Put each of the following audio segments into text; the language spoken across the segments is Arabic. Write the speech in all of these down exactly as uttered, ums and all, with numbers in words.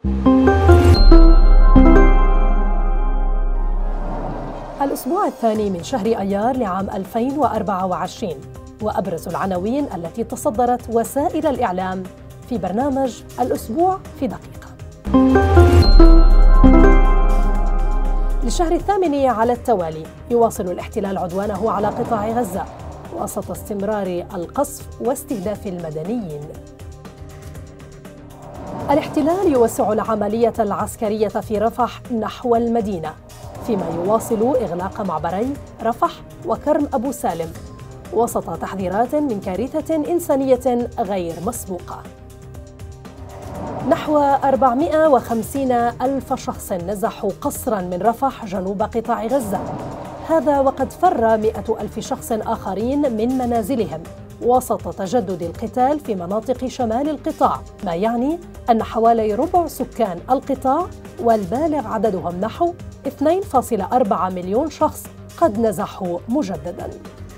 الأسبوع الثاني من شهر أيار لعام ألفين وأربعة وعشرين، وأبرز العناوين التي تصدرت وسائل الإعلام في برنامج الأسبوع في دقيقة. للشهر الثامن على التوالي يواصل الاحتلال عدوانه على قطاع غزة وسط استمرار القصف واستهداف المدنيين. الاحتلال يوسع العملية العسكرية في رفح نحو المدينة، فيما يواصل إغلاق معبري رفح وكرم أبو سالم وسط تحذيرات من كارثة إنسانية غير مسبوقة. نحو أربعمائة وخمسين ألف شخص نزحوا قسراً من رفح جنوب قطاع غزة، هذا وقد فر مئة ألف شخص آخرين من منازلهم وسط تجدد القتال في مناطق شمال القطاع، ما يعني أن حوالي ربع سكان القطاع والبالغ عددهم نحو اثنين فاصلة أربعة مليون شخص قد نزحوا مجدداً.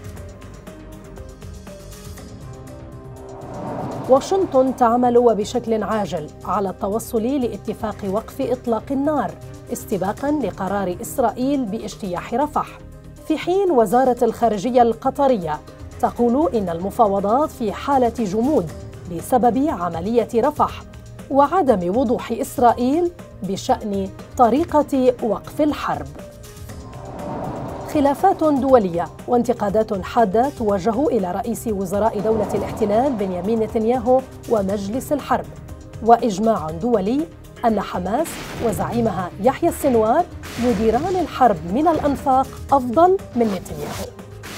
واشنطن تعمل وبشكل عاجل على التوصل لاتفاق وقف إطلاق النار استباقاً لقرار إسرائيل باجتياح رفح، في حين وزارة الخارجية القطرية تقول إن المفاوضات في حالة جمود بسبب عملية رفح وعدم وضوح إسرائيل بشأن طريقة وقف الحرب. خلافات دولية وانتقادات حادة توجه إلى رئيس وزراء دولة الاحتلال بنيامين نتنياهو ومجلس الحرب، وإجماع دولي أن حماس وزعيمها يحيى السنوار يديران الحرب من الأنفاق أفضل من نتنياهو.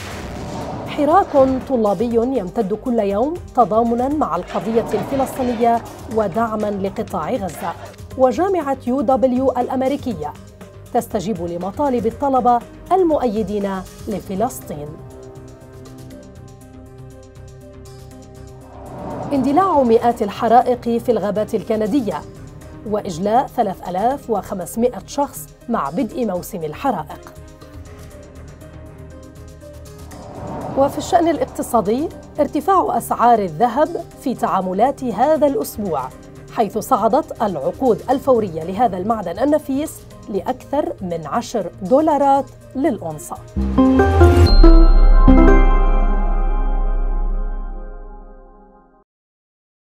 حراك طلابي يمتد كل يوم تضامناً مع القضية الفلسطينية ودعماً لقطاع غزة، وجامعة يو دبليو الأمريكية تستجيب لمطالب الطلبة المؤيدين لفلسطين. اندلاع مئات الحرائق في الغابات الكندية وإجلاء ثلاثة آلاف وخمسمائة شخص مع بدء موسم الحرائق. وفي الشأن الاقتصادي ارتفاع أسعار الذهب في تعاملات هذا الأسبوع، حيث صعدت العقود الفورية لهذا المعدن النفيس لأكثر من عشر دولارات للأونصة.